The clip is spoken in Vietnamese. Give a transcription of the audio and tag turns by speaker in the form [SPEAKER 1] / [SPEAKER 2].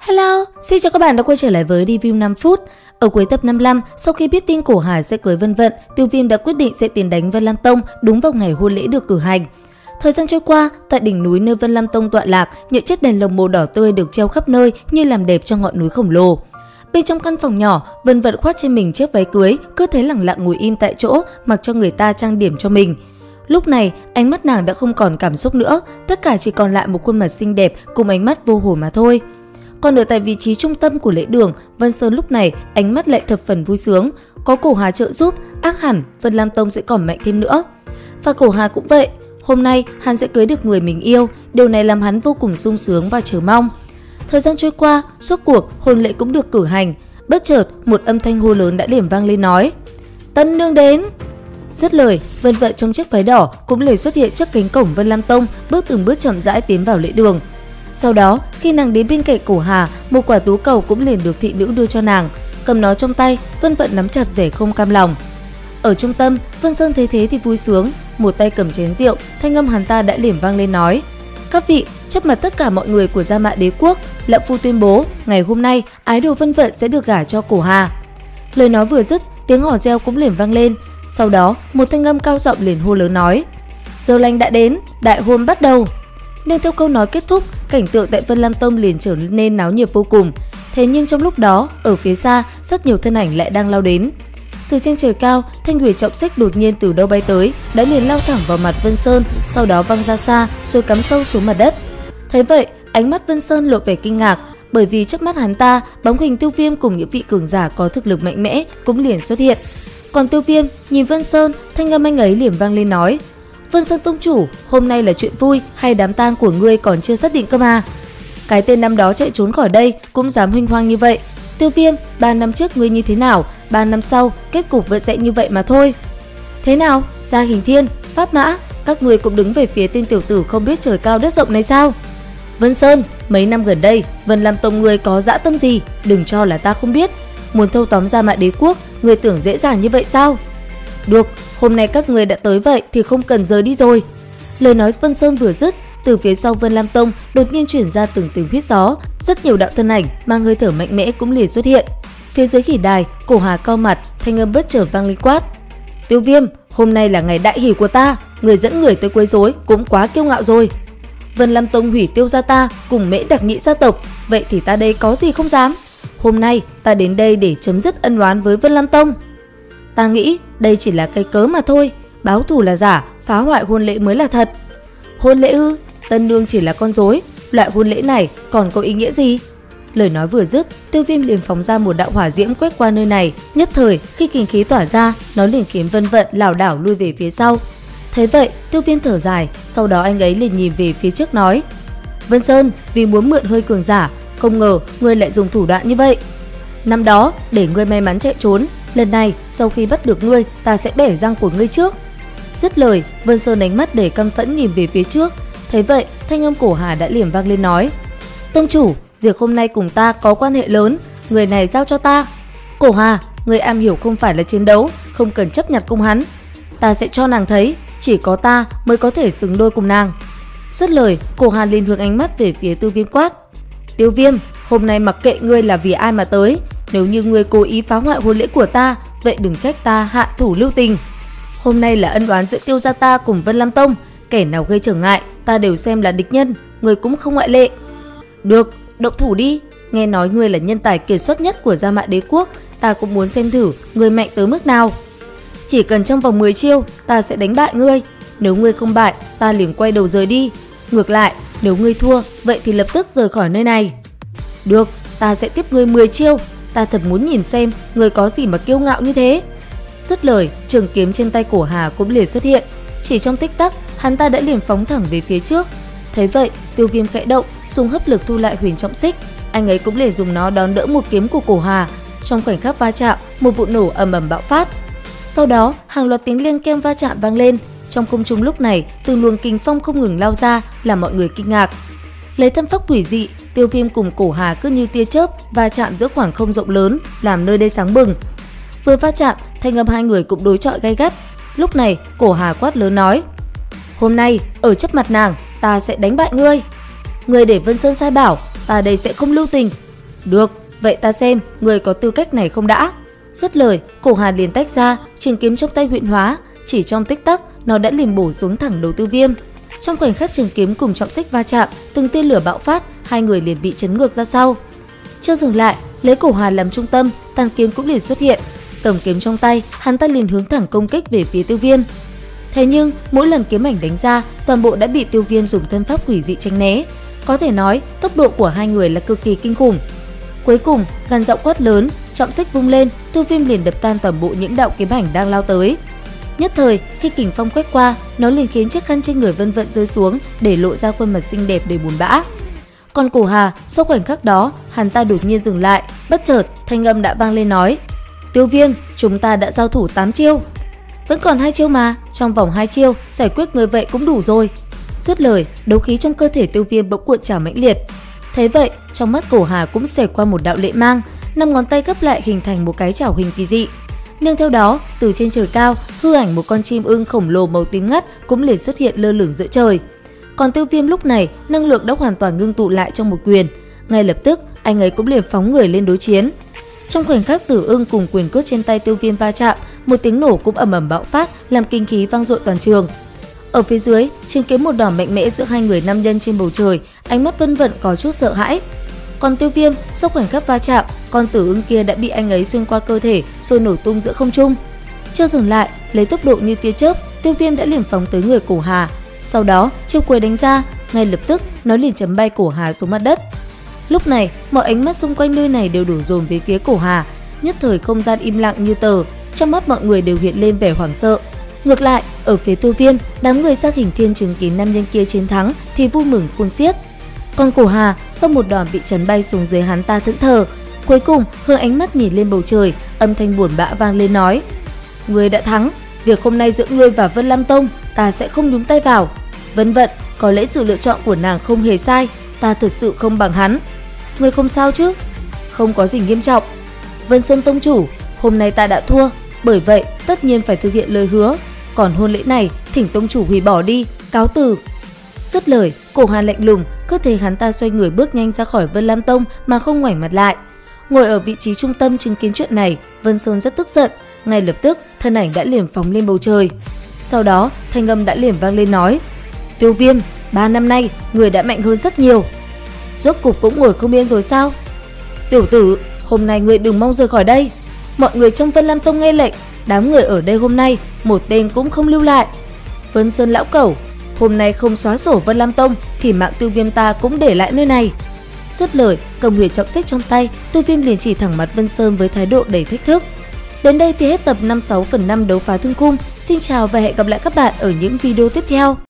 [SPEAKER 1] Hello, xin chào các bạn đã quay trở lại với review 5 phút. Ở cuối tập 55, sau khi biết tin Cổ Hà sẽ cưới Vân Vận, Tiêu Viêm đã quyết định sẽ tiến đánh Vân Lam Tông đúng vào ngày hôn lễ được cử hành. Thời gian trôi qua, tại đỉnh núi nơi Vân Lam Tông tọa lạc, những chiếc đèn lồng màu đỏ tươi được treo khắp nơi như làm đẹp cho ngọn núi khổng lồ. Bên trong căn phòng nhỏ, Vân Vận khoác trên mình chiếc váy cưới, cứ thế lặng lặng ngồi im tại chỗ, mặc cho người ta trang điểm cho mình. Lúc này, ánh mắt nàng đã không còn cảm xúc nữa, tất cả chỉ còn lại một khuôn mặt xinh đẹp cùng ánh mắt vô hồn mà thôi. Còn ở tại vị trí trung tâm của lễ đường, Vân Sơn lúc này ánh mắt lại thập phần vui sướng, có Cổ Hà trợ giúp, ắt hẳn Vân Lam Tông sẽ còn mạnh thêm nữa. Và Cổ Hà cũng vậy, hôm nay hắn sẽ cưới được người mình yêu, điều này làm hắn vô cùng sung sướng và chờ mong. Thời gian trôi qua, suốt cuộc hôn lễ cũng được cử hành, bất chợt một âm thanh hô lớn đã điểm vang lên nói: "Tân nương đến!" Dứt lời, Vân Vận trong chiếc váy đỏ cũng liền xuất hiện trước cánh cổng Vân Lam Tông, bước từng bước chậm rãi tiến vào lễ đường. Sau đó, khi nàng đến bên cạnh Cổ Hà, một quả tú cầu cũng liền được thị nữ đưa cho nàng. Cầm nó trong tay, Vân Vận nắm chặt vẻ không cam lòng. Ở trung tâm, Vân Sơn thấy thế thì vui sướng, một tay cầm chén rượu, thanh âm hắn ta đã liền vang lên nói: "Các vị, trước mặt tất cả mọi người của Gia Mã Đế quốc, lão phu tuyên bố, ngày hôm nay ái đồ Vân Vận sẽ được gả cho Cổ Hà." Lời nói vừa dứt, tiếng hò reo cũng liền vang lên. Sau đó, một thanh âm cao giọng liền hô lớn nói: "Giờ lành đã đến, đại hôn bắt đầu." Nên theo câu nói kết thúc, cảnh tượng tại Vân Lam Tông liền trở nên náo nhiệt vô cùng. Thế nhưng trong lúc đó, ở phía xa, rất nhiều thân ảnh lại đang lao đến. Từ trên trời cao, thanh huyền trọng xích đột nhiên từ đâu bay tới, đã liền lao thẳng vào mặt Vân Sơn, sau đó văng ra xa, rồi cắm sâu xuống mặt đất. Thấy vậy, ánh mắt Vân Sơn lộ vẻ kinh ngạc, bởi vì trước mắt hắn ta, bóng hình Tiêu Viêm cùng những vị cường giả có thực lực mạnh mẽ cũng liền xuất hiện. Còn Tiêu Viêm nhìn Vân Sơn, thanh âm anh ấy liền vang lên nói: "Vân Sơn tông chủ, hôm nay là chuyện vui hay đám tang của ngươi còn chưa xác định cơ mà. Cái tên năm đó chạy trốn khỏi đây cũng dám huênh hoang như vậy. Tiêu Viêm, 3 năm trước ngươi như thế nào, 3 năm sau kết cục vẫn sẽ như vậy mà thôi. Thế nào, Gia Hình Thiên, Pháp Mã, các ngươi cũng đứng về phía tên tiểu tử không biết trời cao đất rộng này sao? Vân Sơn, mấy năm gần đây, Vân Lam Tông ngươi có dã tâm gì, đừng cho là ta không biết. Muốn thâu tóm Gia Mã Đế quốc, ngươi tưởng dễ dàng như vậy sao? Được, hôm nay các ngươi đã tới vậy thì không cần rời đi rồi." Lời nói Vân Sơn vừa dứt, từ phía sau Vân Lam Tông đột nhiên chuyển ra từng tiếng huýt gió, rất nhiều đạo thân ảnh mang hơi thở mạnh mẽ cũng liền xuất hiện. Phía dưới khỉ đài, Cổ Hà cau mặt, thanh âm bất chợt vang lên quát: "Tiêu Viêm, hôm nay là ngày đại hỷ của ta, người dẫn người tới quấy rối cũng quá kiêu ngạo rồi. Vân Lam Tông hủy Tiêu gia ta cùng Mễ Đặc Nhĩ gia tộc, vậy thì ta đây có gì không dám. Hôm nay ta đến đây để chấm dứt ân oán với Vân Lam Tông. Ta nghĩ đây chỉ là cái cớ mà thôi, báo thù là giả, phá hoại hôn lễ mới là thật." "Hôn lễ ư? Tân nương chỉ là con rối, loại hôn lễ này còn có ý nghĩa gì?" Lời nói vừa dứt, Tiêu Viêm liền phóng ra một đạo hỏa diễm quét qua nơi này, nhất thời khi kình khí tỏa ra, nó liền khiến Vân Vận lảo đảo lui về phía sau. Thấy vậy, Tiêu Viêm thở dài, sau đó anh ấy liền nhìn về phía trước nói: "Vân Sơn, vì muốn mượn hơi cường giả, không ngờ ngươi lại dùng thủ đoạn như vậy. Năm đó để ngươi may mắn chạy trốn, lần này sau khi bắt được ngươi, ta sẽ bẻ răng của ngươi trước." Dứt lời, Vân Sơn ánh mắt đầy căm phẫn nhìn về phía trước. Thấy vậy, thanh âm Cổ Hà đã liền vang lên nói: "Tông chủ, việc hôm nay cùng ta có quan hệ lớn, người này giao cho ta. Cổ Hà, người am hiểu không phải là chiến đấu, không cần chấp nhặt cùng hắn. Ta sẽ cho nàng thấy, chỉ có ta mới có thể xứng đôi cùng nàng." Dứt lời, Cổ Hà liền hướng ánh mắt về phía Tiêu Viêm quát: "Tiêu Viêm, hôm nay mặc kệ ngươi là vì ai mà tới, nếu như ngươi cố ý phá hoại hôn lễ của ta, vậy đừng trách ta hạ thủ lưu tình. Hôm nay là ân oán giữa Tiêu gia ta cùng Vân Lam Tông, kẻ nào gây trở ngại, ta đều xem là địch nhân, ngươi cũng không ngoại lệ." "Được, động thủ đi, nghe nói ngươi là nhân tài kiệt xuất nhất của Gia Mã Đế quốc, ta cũng muốn xem thử ngươi mạnh tới mức nào. Chỉ cần trong vòng 10 chiêu, ta sẽ đánh bại ngươi, nếu ngươi không bại, ta liền quay đầu rời đi. Ngược lại, nếu ngươi thua, vậy thì lập tức rời khỏi nơi này." "Được, ta sẽ tiếp ngươi 10 chiêu, ta thật muốn nhìn xem ngươi có gì mà kiêu ngạo như thế." Dứt lời, trường kiếm trên tay Cổ Hà cũng liền xuất hiện, chỉ trong tích tắc, hắn ta đã liền phóng thẳng về phía trước. Thấy vậy, Tiêu Viêm khẽ động, dùng hấp lực thu lại huyền trọng xích, anh ấy cũng liền dùng nó đón đỡ một kiếm của Cổ Hà. Trong khoảnh khắc va chạm, một vụ nổ ầm ầm bạo phát. Sau đó, hàng loạt tiếng len keng va chạm vang lên. Trong không trung lúc này, từng luồng kình phong không ngừng lao ra, làm mọi người kinh ngạc. Lấy thân pháp quỷ dị, Tiêu Viêm cùng Cổ Hà cứ như tia chớp va chạm giữa khoảng không rộng lớn, làm nơi đây sáng bừng. Vừa va chạm, thanh âm hai người cũng đối chọi gay gắt. Lúc này, Cổ Hà quát lớn nói: "Hôm nay ở trước mặt nàng, ta sẽ đánh bại ngươi. Ngươi để Vân Sơn sai bảo, ta đây sẽ không lưu tình. Được, vậy ta xem người có tư cách này không đã. Dứt lời, Cổ Hà liền tách ra, trường kiếm trong tay huyễn hóa, chỉ trong tích tắc nó đã liền bổ xuống thẳng đầu Tiêu Viêm. Trong khoảnh khắc trường kiếm cùng trọng xích va chạm, từng tia lửa bạo phát, hai người liền bị chấn ngược ra sau. Chưa dừng lại, lấy Cổ Hà làm trung tâm, tàn kiếm cũng liền xuất hiện. Cầm kiếm trong tay, hắn ta liền hướng thẳng công kích về phía Tiêu Viêm. Thế nhưng, mỗi lần kiếm ảnh đánh ra, toàn bộ đã bị Tiêu Viêm dùng thân pháp quỷ dị tránh né. Có thể nói, tốc độ của hai người là cực kỳ kinh khủng. Cuối cùng, gằn giọng quát lớn, trọng xích vung lên, Tiêu Viêm liền đập tan toàn bộ những đạo kiếm ảnh đang lao tới. Nhất thời, khi kình phong quét qua, nó liền khiến chiếc khăn trên người Vân Vận rơi xuống, để lộ ra khuôn mặt xinh đẹp đầy buồn bã. Còn Cổ Hà, sau khoảnh khắc đó, hắn ta đột nhiên dừng lại, bất chợt thanh âm đã vang lên nói: "Tiêu Viêm, chúng ta đã giao thủ 8 chiêu. Vẫn còn 2 chiêu mà, trong vòng 2 chiêu giải quyết người vậy cũng đủ rồi." Dứt lời, đấu khí trong cơ thể Tiêu Viêm bỗng cuộn trào mãnh liệt. Thế vậy, trong mắt Cổ Hà cũng xẹt qua một đạo lệ mang, 5 ngón tay gấp lại hình thành một cái chảo hình kỳ dị. Nương theo đó, từ trên trời cao, hư ảnh một con chim ưng khổng lồ màu tím ngắt cũng liền xuất hiện lơ lửng giữa trời. Còn Tiêu Viêm lúc này, năng lượng đã hoàn toàn ngưng tụ lại trong một quyền. Ngay lập tức, anh ấy cũng liền phóng người lên đối chiến. Trong khoảnh khắc Tử Ưng cùng quyền cước trên tay Tiêu Viêm va chạm, một tiếng nổ cũng ầm ầm bạo phát, làm kinh khí vang dội toàn trường. Ở phía dưới, chứng kiến một đòn mạnh mẽ giữa hai người nam nhân trên bầu trời, ánh mắt Vân Vận có chút sợ hãi. Còn Tiêu Viêm, sau khoảnh khắc va chạm, con Tử Ưng kia đã bị anh ấy xuyên qua cơ thể, rồi nổ tung giữa không trung. Chưa dừng lại, lấy tốc độ như tia chớp, Tiêu Viêm đã liền phóng tới người Cổ Hà. Sau đó, chiêu cuối đánh ra, ngay lập tức nó liền chấm bay Cổ Hà xuống mặt đất. Lúc này, mọi ánh mắt xung quanh nơi này đều đổ dồn về phía Cổ Hà, nhất thời không gian im lặng như tờ, trong mắt mọi người đều hiện lên vẻ hoảng sợ. Ngược lại, ở phía Tiêu Viêm, đám người Sắc Hình Thiên chứng kiến nam nhân kia chiến thắng thì vui mừng khôn xiết. Còn Cổ Hà, sau một đòn bị chấn bay xuống dưới, hắn ta thẫn thờ. Cuối cùng, hướng ánh mắt nhìn lên bầu trời, âm thanh buồn bã vang lên nói: "Ngươi đã thắng, việc hôm nay giữa ngươi và Vân Lam Tông, ta sẽ không nhúng tay vào. Vân Vận, có lẽ sự lựa chọn của nàng không hề sai, ta thật sự không bằng hắn. Ngươi không sao chứ?" "Không có gì nghiêm trọng. Vân Sơn Tông chủ, hôm nay ta đã thua, bởi vậy tất nhiên phải thực hiện lời hứa. Còn hôn lễ này, thỉnh tông chủ hủy bỏ đi, cáo từ." Dứt lời, Cổ Hà lạnh lùng, cơ thể hắn ta xoay người bước nhanh ra khỏi Vân Lam Tông mà không ngoảnh mặt lại. Ngồi ở vị trí trung tâm chứng kiến chuyện này, Vân Sơn rất tức giận, ngay lập tức thân ảnh đã liền phóng lên bầu trời. Sau đó, thanh âm đã liền vang lên nói: "Tiêu Viêm, 3 năm nay người đã mạnh hơn rất nhiều. Rốt cục cũng ngồi không yên rồi sao? Tiểu tử, hôm nay người đừng mong rời khỏi đây. Mọi người trong Vân Lam Tông nghe lệnh, đám người ở đây hôm nay một tên cũng không lưu lại. Vân Sơn lão cẩu, hôm nay không xóa sổ Vân Lam Tông thì mạng Tiêu Viêm ta cũng để lại nơi này." Dứt lời, cầm huyền trọng xích trong tay, Tiêu Viêm liền chỉ thẳng mặt Vân Sơn với thái độ đầy thách thức. Đến đây thì hết tập 56/5 Đấu Phá Thương Khung. Xin chào và hẹn gặp lại các bạn ở những video tiếp theo.